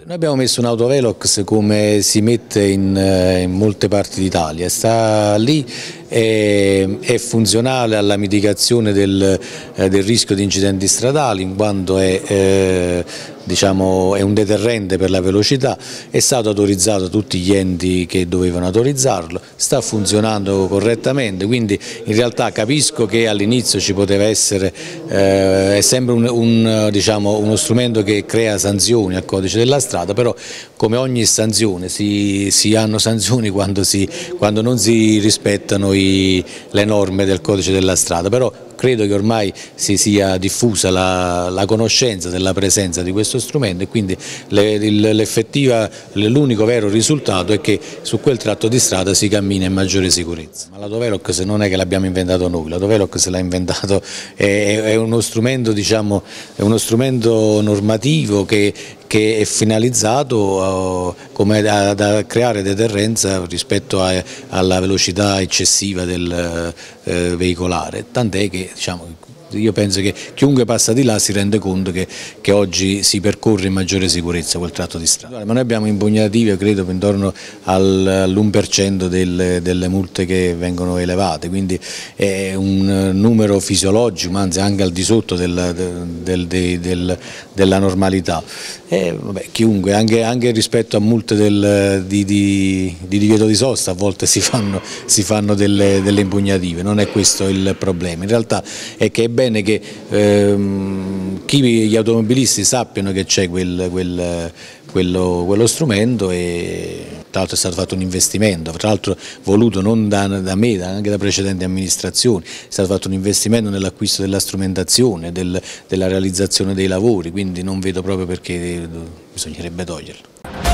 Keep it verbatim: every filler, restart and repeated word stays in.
Noi abbiamo messo un autovelox come si mette in, in molte parti d'Italia, sta lì, è, è funzionale alla mitigazione del, eh, del rischio di incidenti stradali, in quanto è, eh, diciamo, è un deterrente per la velocità, è stato autorizzato da tutti gli enti che dovevano autorizzarlo, sta funzionando correttamente, quindi in realtà capisco che all'inizio ci poteva essere, eh, è sempre un, un, diciamo, uno strumento che crea sanzioni al codice della strada, però come ogni sanzione si, si hanno sanzioni quando, si, quando non si rispettano i, le norme del codice della strada, però credo che ormai si sia diffusa la, la conoscenza della presenza di questo strumento e quindi l'effettiva, l'unico vero risultato è che su quel tratto di strada si cammina in maggiore sicurezza. Ma l'autovelox non è che l'abbiamo inventato noi, l'autovelox l'ha inventato, è, è, uno strumento, diciamo, è uno strumento normativo che che è finalizzato uh, come a, a creare deterrenza rispetto a, alla velocità eccessiva del uh, veicolare, tant'è che, diciamo, io penso che chiunque passa di là si rende conto che, che oggi si percorre in maggiore sicurezza quel tratto di strada. Ma noi abbiamo impugnative, credo, intorno all'uno per cento delle, delle multe che vengono elevate, quindi è un numero fisiologico, anzi anche al di sotto del, del, del, del, della normalità. E, vabbè, chiunque, anche, anche rispetto a multe del, di, di, di divieto di sosta, a volte si fanno, si fanno delle, delle impugnative, non è questo il problema. In realtà è che è bene che ehm, chi, gli automobilisti sappiano che c'è quel, quel, quello, quello strumento e tra l'altro è stato fatto un investimento, tra l'altro voluto non da, da me, ma anche da precedenti amministrazioni, è stato fatto un investimento nell'acquisto della strumentazione, del, della realizzazione dei lavori, quindi non vedo proprio perché bisognerebbe toglierlo.